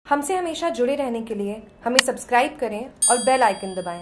हमसे हमेशा जुड़े रहने के लिए हमें सब्सक्राइब करें और बेल आइकन दबाएं।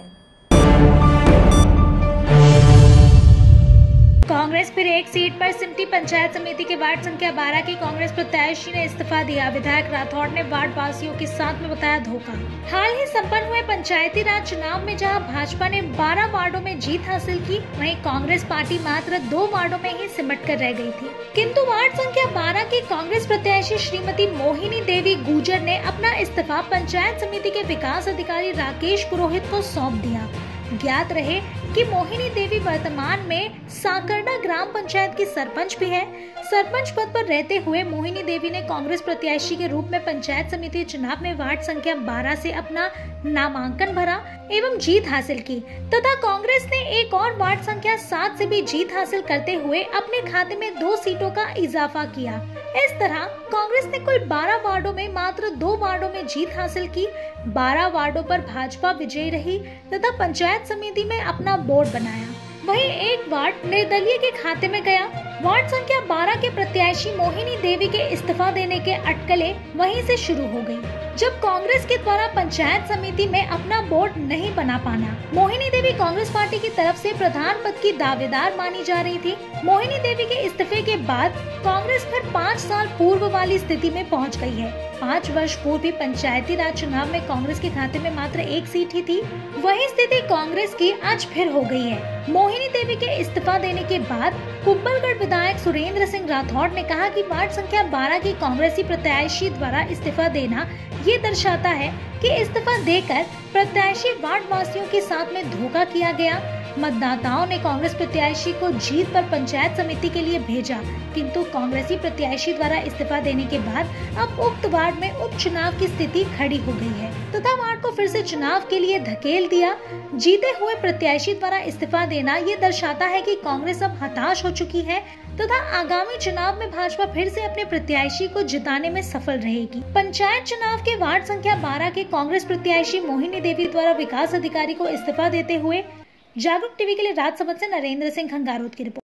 कांग्रेस फिर एक सीट पर सिमटी। पंचायत समिति के वार्ड संख्या 12 की कांग्रेस प्रत्याशी ने इस्तीफा दिया। विधायक राठौड़ ने वार्ड वासियों के साथ में बताया धोखा। हाल ही संपन्न हुए पंचायती राज चुनाव में जहां भाजपा ने 12 वार्डों में जीत हासिल की, वहीं कांग्रेस पार्टी मात्र 2 वार्डों में ही सिमट कर रह गई थी। किंतु वार्ड संख्या 12 की कांग्रेस प्रत्याशी श्रीमती मोहिनी देवी गुर्जर ने अपना इस्तीफा पंचायत समिति के विकास अधिकारी राकेश पुरोहित को सौंप दिया। ज्ञात रहे कि मोहिनी देवी वर्तमान में साकरडा ग्राम पंचायत की सरपंच भी है। सरपंच पद पर रहते हुए मोहिनी देवी ने कांग्रेस प्रत्याशी के रूप में पंचायत समिति चुनाव में वार्ड संख्या 12 से अपना नामांकन भरा एवं जीत हासिल की तथा कांग्रेस ने एक और वार्ड संख्या 7 से भी जीत हासिल करते हुए अपने खाते में 2 सीटों का इजाफा किया। इस तरह कांग्रेस ने कुल 12 वार्डों में मात्र 2 वार्डों में जीत हासिल की। 12 वार्डों पर भाजपा विजयी रही तथा पंचायत समिति में अपना बोर्ड बनाया। वहीं एक वार्ड निर्दलीय के खाते में गया। वार्ड संख्या 12 के प्रत्याशी मोहिनी देवी के इस्तीफा देने के अटकलें वहीं से शुरू हो गयी, जब कांग्रेस के द्वारा पंचायत समिति में अपना बोर्ड नहीं बना पाना। मोहिनी देवी कांग्रेस पार्टी की तरफ से प्रधान पद की दावेदार मानी जा रही थी। मोहिनी देवी के इस्तीफे के बाद कांग्रेस फिर 5 साल पूर्व वाली स्थिति में पहुंच गई है। 5 वर्ष पूर्व भी पंचायती राज चुनाव में कांग्रेस के खाते में मात्र 1 सीट ही थी। वही स्थिति कांग्रेस की आज फिर हो गई है। मोहिनी देवी के इस्तीफा देने के बाद कुंभलगढ़ विधायक सुरेंद्र सिंह राठौड़ ने कहा कि वार्ड संख्या 12 की कांग्रेसी प्रत्याशी द्वारा इस्तीफा देना ये दर्शाता है कि इस्तीफा देकर प्रत्याशी वार्ड वासियों के साथ में धोखा किया गया। मतदाताओं ने कांग्रेस प्रत्याशी को जीत पर पंचायत समिति के लिए भेजा, किंतु कांग्रेसी प्रत्याशी द्वारा इस्तीफा देने के बाद अब उक्त वार्ड में उपचुनाव की स्थिति खड़ी हो गई है तथा वार्ड को फिर से चुनाव के लिए धकेल दिया। जीते हुए प्रत्याशी द्वारा इस्तीफा देना ये दर्शाता है कि कांग्रेस अब हताश हो चुकी है तथा आगामी चुनाव में भाजपा फिर से अपने प्रत्याशी को जिताने में सफल रहेगी। पंचायत चुनाव के वार्ड संख्या 12 के कांग्रेस प्रत्याशी मोहिनी देवी द्वारा विकास अधिकारी को इस्तीफा देते हुए जागरूक टीवी के लिए राजसमंद से नरेंद्र सिंह खंगारोत की रिपोर्ट।